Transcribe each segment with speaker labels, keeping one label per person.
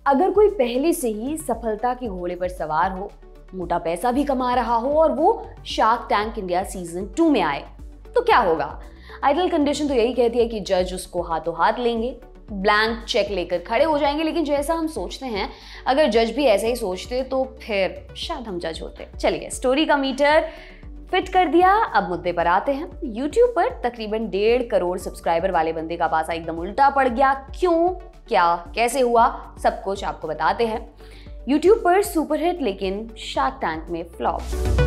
Speaker 1: अगर कोई पहले से ही सफलता के घोड़े पर सवार हो, मोटा पैसा भी कमा रहा हो और वो शार्क टैंक इंडिया सीजन 2 में आए तो क्या होगा? आइडियल कंडीशन तो यही कहती है कि जज उसको हाथों हाथ लेंगे, ब्लैंक चेक लेकर खड़े हो जाएंगे। लेकिन जैसा हम सोचते हैं, अगर जज भी ऐसा ही सोचते तो फिर शायद हम जज होते। चलिए, स्टोरी का मीटर फिट कर दिया, अब मुद्दे पर आते हैं। YouTube पर तकरीबन 1.5 करोड़ सब्सक्राइबर वाले बंदे का पासा एकदम उल्टा पड़ गया। क्यों, क्या, कैसे हुआ, सब कुछ आपको बताते हैं। YouTube पर सुपरहिट लेकिन शार्क टैंक में flop.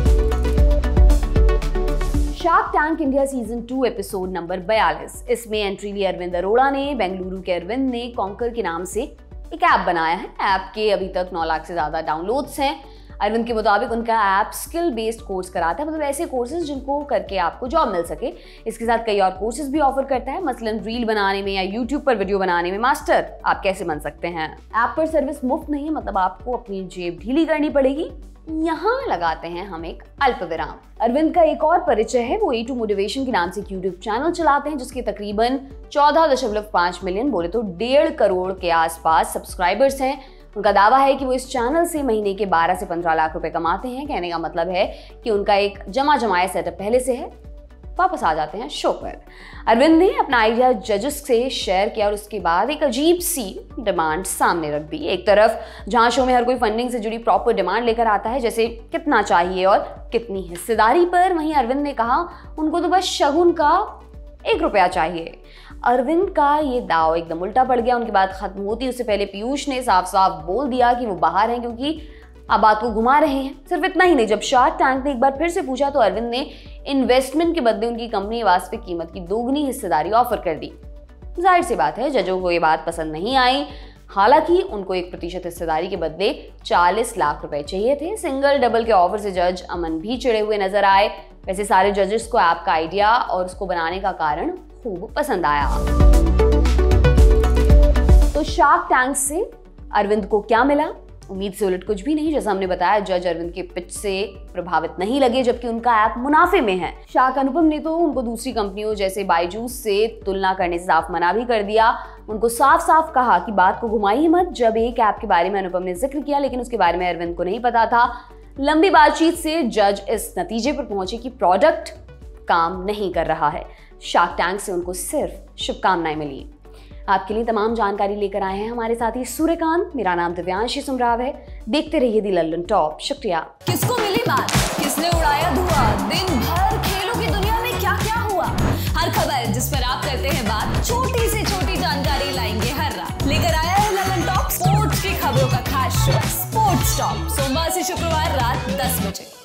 Speaker 1: Shark Tank India season 2 episode number 42। इसमें एंट्री ली अरविंद अरोड़ा ने। बेंगलुरु के अरविंद ने कॉन्कर के नाम से एक ऐप बनाया है। ऐप के अभी तक 9 लाख से ज्यादा डाउनलोड्स हैं। अरविंद के मुताबिक उनका ऐप स्किल बेस्ड कोर्स कराता है, मतलब ऐसे कोर्सेज जिनको करके आपको जॉब मिल सके। इसके साथ कई और कोर्सेज भी ऑफर करता है, मसलन रील बनाने में या यूट्यूब पर वीडियो बनाने में मास्टर आप कैसे बन सकते हैं। ऐप पर सर्विस मुफ्त नहीं है, मतलब आपको अपनी जेब ढीली करनी पड़ेगी। यहाँ लगाते हैं हम एक अल्प विराम। अरविंद का एक और परिचय है, वो A2 मोटिवेशन के नाम से यूट्यूब चैनल चलाते हैं, जिसके तकरीबन 14.5 मिलियन, बोले तो 1.5 करोड़ के आसपास सब्सक्राइबर्स हैं। उनका दावा है कि वो इस चैनल से महीने के 12 से 15 लाख रुपए कमाते हैं। कहने का मतलब है कि उनका एक जमाया सेटअप पहले से है। वापस आ जाते हैं शो पर। अरविंद ने अपना आइडिया जजेस से शेयर किया और उसके बाद एक अजीब सी डिमांड सामने रख दी। एक तरफ जहां शो में हर कोई फंडिंग से जुड़ी प्रॉपर डिमांड लेकर आता है, जैसे कितना चाहिए और कितनी हिस्सेदारी पर, वहीं अरविंद ने कहा उनको तो बस शगुन का 1 रुपया चाहिए। अरविंद का ये दाव एकदम उल्टा पड़ गया। उनकी बात खत्म होती उससे पहले पीयूष ने साफ साफ बोल दिया कि वो बाहर हैं, क्योंकि अब बात को घुमा रहे हैं। सिर्फ इतना ही नहीं, जब शार्क टैंक ने एक बार फिर से पूछा तो अरविंद ने इन्वेस्टमेंट के बदले उनकी कंपनी वास्तविक कीमत की 2 हिस्सेदारी ऑफर कर दी। जाहिर सी बात है जजों को ये बात पसंद नहीं आई। हालांकि उनको 1% हिस्सेदारी के बदले 40 लाख रुपए चाहिए थे। सिंगल डबल के ऑफर से जज अमन भी चिढ़े हुए नजर आए। वैसे सारे जजेस को ऐप का आइडिया और उसको बनाने का कारण खूब पसंद आया। तो शार्क टैंक से अरविंद को क्या मिला? उम्मीद से उलट कुछ भी नहीं। जैसा हमने बताया, जज अरविंद के पिच से प्रभावित नहीं लगे, जबकि उनका ऐप मुनाफे में है। शार्क अनुपम ने तो उनको दूसरी कंपनियों जैसे बायजूस से तुलना करने से साफ मना भी कर दिया। उनको साफ साफ कहा कि बात को घुमाइए मत। जब एक ऐप के बारे में अनुपम ने जिक्र किया, लेकिन उसके बारे में अरविंद को नहीं पता था। लंबी बातचीत से जज इस नतीजे पर पहुंचे कि प्रोडक्ट काम नहीं कर रहा है। शार्क टैंक से उनको सिर्फ शुभकामनाएं मिली। आपके लिए तमाम जानकारी लेकर आए हैं हमारे साथी सूर्यकांत। मेरा नाम दिव्यांशी सुमराव है। देखते रहिए दी लल्लन टॉप। शुक्रिया।
Speaker 2: किसको मिली बात, किसने उड़ाया धुआं, दिन भर खेलों की दुनिया में क्या क्या हुआ, हर खबर जिस पर आप करते हैं बात, छोटी से छोटी जानकारी लाएंगे हर रात। लेकर आया है लल्लन टॉप, स्पोर्ट्स की खबरों का खास शो स्पोर्ट्स टॉप, सोमवार से शुक्रवार रात 10 बजे।